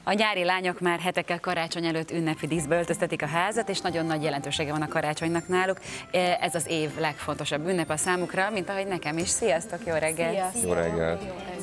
A nyári lányok már hetekkel karácsony előtt ünnepi díszbe öltöztetik a házat, és nagyon nagy jelentősége van a karácsonynak náluk. Ez az év legfontosabb ünnep a számukra, mint ahogy nekem is. Sziasztok, jó reggelt! Sziasztok. Jó reggelt!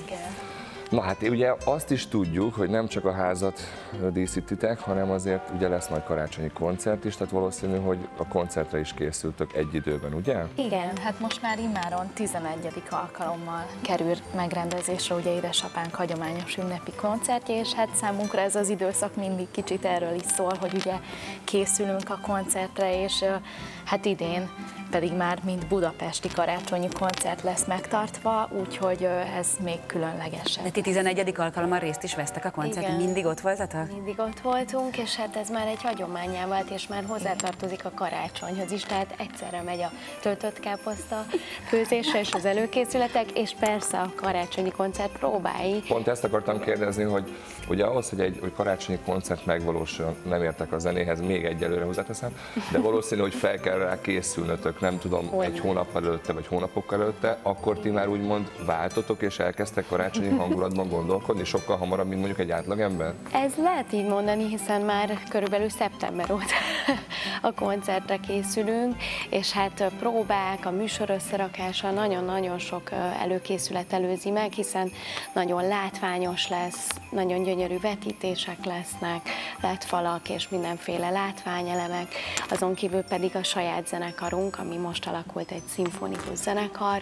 Na hát ugye azt is tudjuk, hogy nem csak a házat díszítitek, hanem azért ugye lesz majd karácsonyi koncert is, tehát valószínű, hogy a koncertre is készültök egy időben, ugye? Igen, hát most már immáron 11. alkalommal kerül megrendezésre ugye édesapánk hagyományos ünnepi koncertje, és hát számunkra ez az időszak mindig kicsit erről is szól, hogy ugye készülünk a koncertre, és hát idén pedig már mind budapesti karácsonyi koncert lesz megtartva, úgyhogy ez még különlegesebb. De ti 11. alkalommal részt is vesztek a koncerten, mindig ott voltatok? Mindig ott voltunk, és hát ez már egy hagyománnyá vált, és már hozzátartozik a karácsonyhoz is, tehát egyszerre megy a töltött káposzta főzése és az előkészületek, és persze a karácsonyi koncert próbái. Pont ezt akartam kérdezni, hogy ugye ahhoz, hogy egy karácsonyi koncert megvalósuljon, nem értek a zenéhez, még egyelőre hozzáteszem, de valószínű, hogy fel kell rá készülnötök, nem tudom, egy hónap előtte vagy hónapokkal előtte, akkor ti már úgymond váltotok és elkezdtek karácsonyi hangulatban gondolkodni, sokkal hamarabb, mint mondjuk egy átlagember? Ez lehet így mondani, hiszen már körülbelül szeptember óta a koncertre készülünk, és hát próbák, a műsor összerakása, nagyon-nagyon sok előkészület előzi meg, hiszen nagyon látványos lesz, nagyon gyönyörű vetítések lesznek, LED-falak és mindenféle látványelemek, azon kívül pedig a saját zenekarunk, ami most alakult egy szimfonikus zenekar,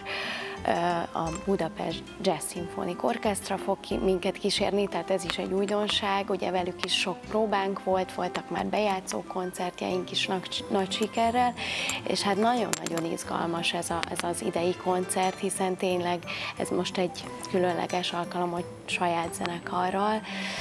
a Budapest Jazz Symphonic Orchestra fog minket kísérni, tehát ez is egy újdonság, ugye velük is sok próbánk voltak már bejátszó koncertjeink is nagy sikerrel, és hát nagyon-nagyon izgalmas ez az idei koncert, hiszen tényleg ez most egy különleges alkalom, hogy saját zenekarral,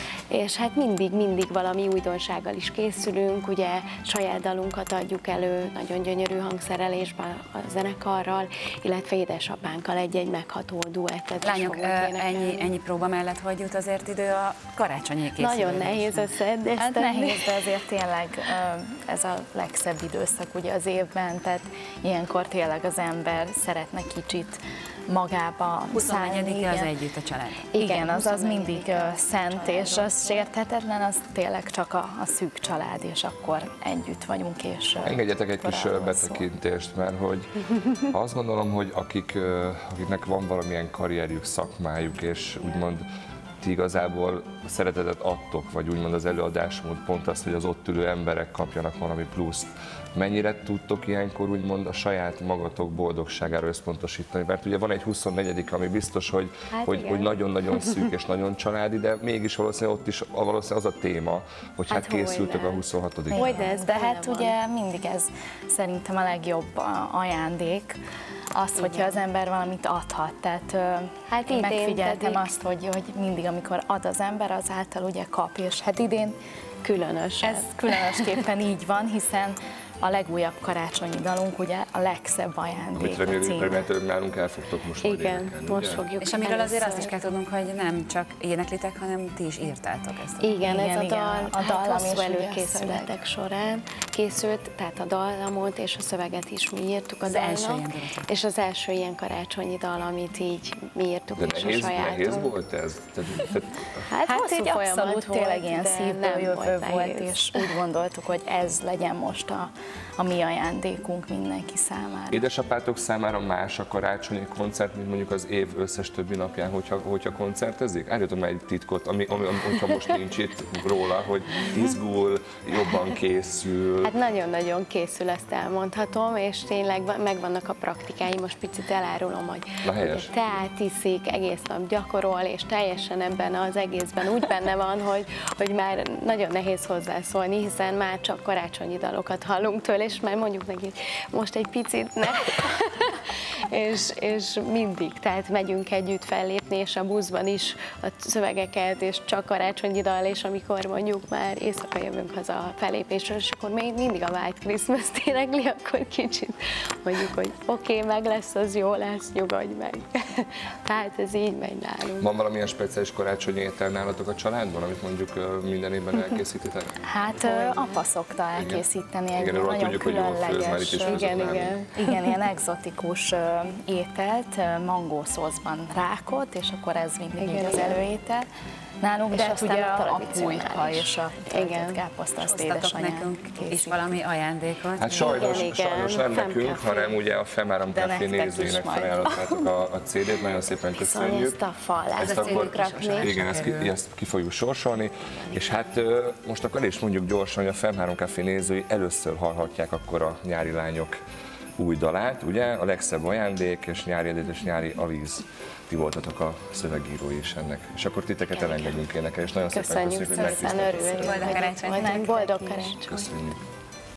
és hát mindig valami újdonsággal is készülünk, ugye saját dalunkat adjuk elő, nagyon gyönyörű hangszerelésben a zenekarral, illetve édesapánkkal egy megható duettet. Lányok, ennyi próba mellett hogy jut azért idő a karácsonyi készülésre? Nagyon nehéz összeedni. Hát nehéz, de azért tényleg ez a legszebb időszak ugye az évben, tehát ilyenkor tényleg az ember szeretne kicsit magába 24-e az együtt a család. Igen, az mindig szent, és az sérthetetlen, az tényleg csak a szűk család, és akkor együtt vagyunk, és engedjetek egy kis betekintést, mert hogy azt gondolom, hogy akiknek van valamilyen karrierjük, szakmájuk, és úgymond ti igazából szeretetet adtok, vagy úgymond az előadásmód pont az, hogy az ott ülő emberek kapjanak valami pluszt. Mennyire tudtok ilyenkor úgymond a saját magatok boldogságára összpontosítani? Mert ugye van egy 24., ami biztos, hogy nagyon-nagyon szűk és nagyon családi, de mégis valószínűleg ott is az a téma, hogy hát készültök a 26. De hát ugye mindig ez szerintem a legjobb ajándék, az, hogyha az ember valamit adhat, tehát hát én megfigyeltem azt, hogy mindig, amikor ad az ember, azáltal ugye kap, és hát idén különös. Ez különösképpen így van, hiszen a legújabb karácsonyi dalunk ugye a legszebb ajándék. Amit remélhetőleg nálunk el fogtok most majd énekelni, most fogjuk. És amiről azért azt is kell tudnunk, hogy nem csak éneklitek, hanem ti is írtátok ezt. Igen, ez a dal hosszú előkészületek során készült, tehát a dallamot és a szöveget is mi írtuk a dalnak. És az első ilyen karácsonyi dal, amit így mi írtuk, de és a sajátunk. Nehéz volt ez? Hát egy abszolút tényleg ilyen szívből jövő volt, és úgy gondoltuk, hogy ez legyen most a mi ajándékunk mindenki számára. Édesapátok számára más a karácsonyi koncert, mint mondjuk az év összes többi napján, hogyha koncertezik? Állítom már egy titkot, hogyha most nincs itt róla, hogy izgul, jobban készül. Hát nagyon-nagyon készül, ezt elmondhatom, és tényleg megvannak a praktikái, most picit elárulom, hogy teát iszik, egész nap gyakorol, és teljesen ebben az egészben úgy benne van, hogy már nagyon nehéz hozzászólni, hiszen már csak karácsonyi dalokat hallunk tőle, és már mondjuk neki, most egy picit ne. és mindig, tehát megyünk együtt fellépni, és a buszban is a szövegeket, és csak karácsonyi dal, és amikor mondjuk már éjszaka jövünk haza a fellépésről, és akkor még mindig a White Christmas-t énekli, akkor kicsit mondjuk, hogy oké, meg lesz, az jó lesz, nyugodj meg. Tehát ez így megy nálunk. Van valamilyen speciális karácsonyi étel nálatok a családban, amit mondjuk minden évben elkészítetek? Hát apa szokta elkészíteni egy nagyon tudjuk, különleges, igen, ilyen egzotikus ételt, mangószószban rákot, és akkor ez mindig így az előétel. nálunk, És de hát aztán ugye a a tradicionális. pulyka és a Igen. káposzta, azt Hoztatok édesanyám nekünk is készít. valami ajándékot. Hát sajnos, Igen, sajnos nem Fem nekünk, Café. hanem ugye a Femáram De Café nektek is nézőinek majd. felajánlottátok a CD-t, nagyon szépen Viszont köszönjük. ezt a fa alá Ezt fogjuk akkor- rakni. Igen, ezt ki fogjuk sorsolni, és hát most akkor el is mondjuk gyorsan, hogy a Fem3 Café nézői először hallhatják akkor a Nyári Lányok új dalát, ugye? A legszebb ajándék, és Nyári Edith és Nyári Aliz. Ti voltatok a szövegírói is ennek. És akkor titeket elengedünk énekelni, és nagyon szépen Köszönjük köszönjük, hogy szépen, megtiszteltetek. örülünk. Boldog karácsonyt Boldog nektek boldog is. karácsony. Köszönjük.